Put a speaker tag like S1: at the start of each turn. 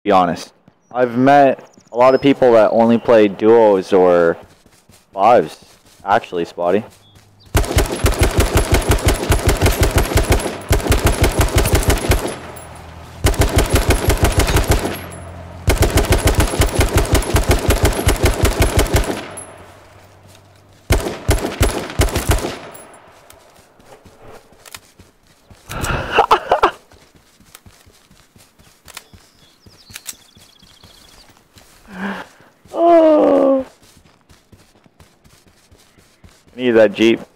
S1: be honest. I've met a lot of people that only play duos or fives, actually, Spotty. Oh. I need that Jeep.